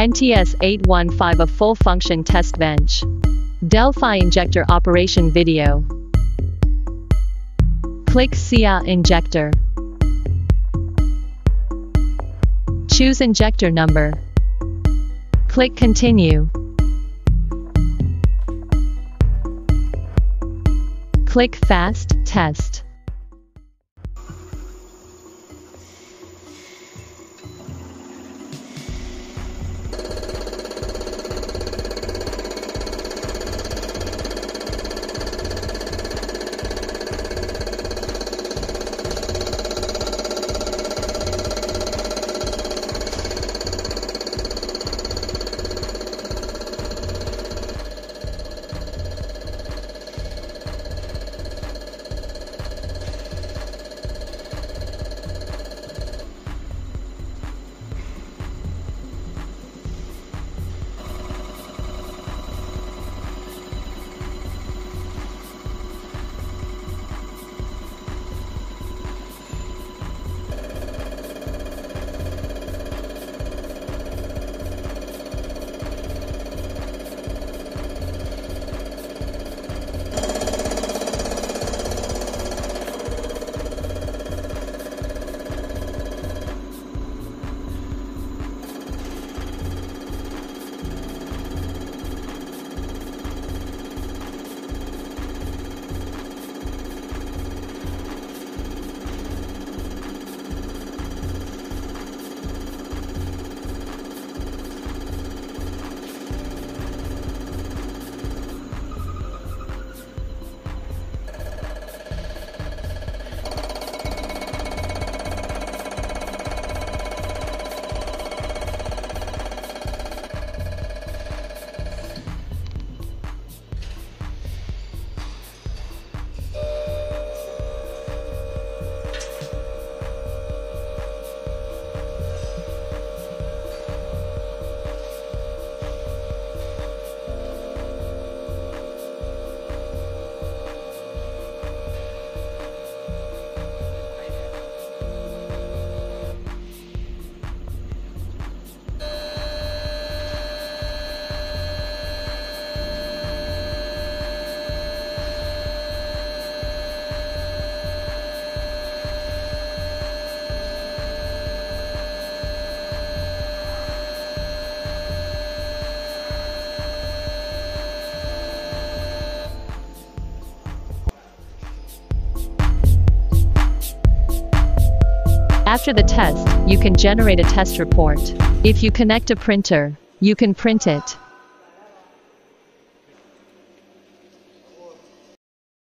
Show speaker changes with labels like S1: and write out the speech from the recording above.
S1: NTS-815 a full function test bench. Delphi injector operation video. Click SIA injector. Choose injector number. Click continue. Click fast test. After the test, you can generate a test report. If you connect a printer, you can print it.